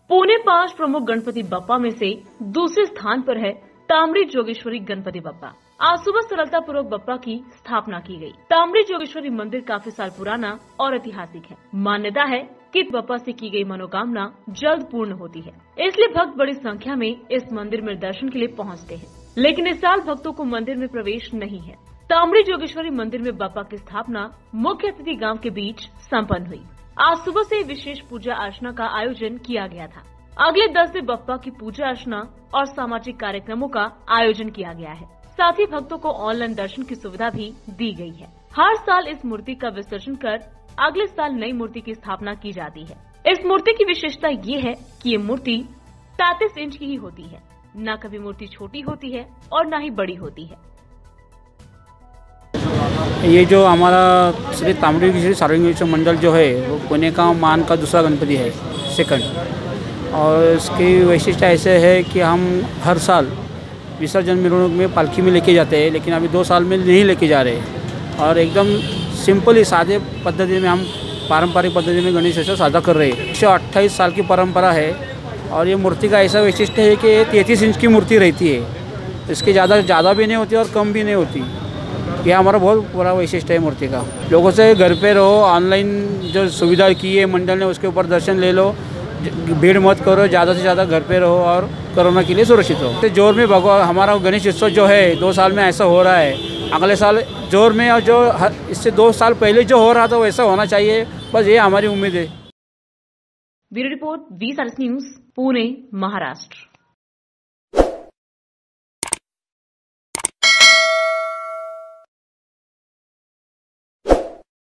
पुणे 5 प्रमुख गणपति बप्पा में से दूसरे स्थान पर है तांबरी जोगेश्वरी गणपति बप्पा। आज सुबह सरलता पूर्वक बप्पा की स्थापना की गई। तांबरी जोगेश्वरी मंदिर काफी साल पुराना और ऐतिहासिक है। मान्यता है कि बप्पा से की गई मनोकामना जल्द पूर्ण होती है, इसलिए भक्त बड़ी संख्या में इस मंदिर में दर्शन के लिए पहुंचते हैं। लेकिन इस साल भक्तों को मंदिर में प्रवेश नहीं है। तांबरी जोगेश्वरी मंदिर में बप्पा की स्थापना मुख्य अतिथि गांव के बीच संपन्न हुई। आज सुबह से विशेष पूजा अर्चना का आयोजन किया गया था। अगले 10 दिन बप्पा की पूजा अर्चना और सामाजिक कार्यक्रमों का आयोजन किया गया है। साथ ही भक्तों को ऑनलाइन दर्शन की सुविधा भी दी गई है। हर साल इस मूर्ति का विसर्जन कर अगले साल नई मूर्ति की स्थापना की जाती है। इस मूर्ति की विशेषता ये है कि ये मूर्ति 33 इंच की ही होती है। न कभी मूर्ति छोटी होती है और न ही बड़ी होती है। ये जो हमारा श्री तांबरी जोगेश्वरी सार्वजनिक मंडल जो है वो पुणे का मान का दूसरा गणपति है, सेकंड। और इसकी वैशिष्टता ऐसे है कि हम हर साल विसर्जन मिलोनक में पालकी में लेके जाते हैं, लेकिन अभी 2 साल में नहीं लेके जा रहे और एकदम सिंपल ही सादे पद्धति में हम पारंपरिक पद्धति में गणेश उत्सव साझा कर रहे हैं। 128 साल की परंपरा है और ये मूर्ति का ऐसा वैशिष्ट्य है कि 33 इंच की मूर्ति रहती है। इसकी ज़्यादा भी नहीं होती और कम भी नहीं होती। ये हमारा बहुत बड़ा वैशिष्ट्य है मूर्ति का। लोगों से घर पे रहो, ऑनलाइन जो सुविधा की है मंडल ने उसके ऊपर दर्शन ले लो, भीड़ मत करो, ज़्यादा से ज़्यादा घर पे रहो और कोरोना के लिए सुरक्षित रहो। तो जोर में भगवान हमारा गणेश उत्सव जो है 2 साल में ऐसा हो रहा है। अगले साल जोर में और जो इससे 2 साल पहले जो हो रहा था वैसा होना चाहिए, बस ये हमारी उम्मीद है। Bureau report, V-SRS news, Pune, Maharashtra.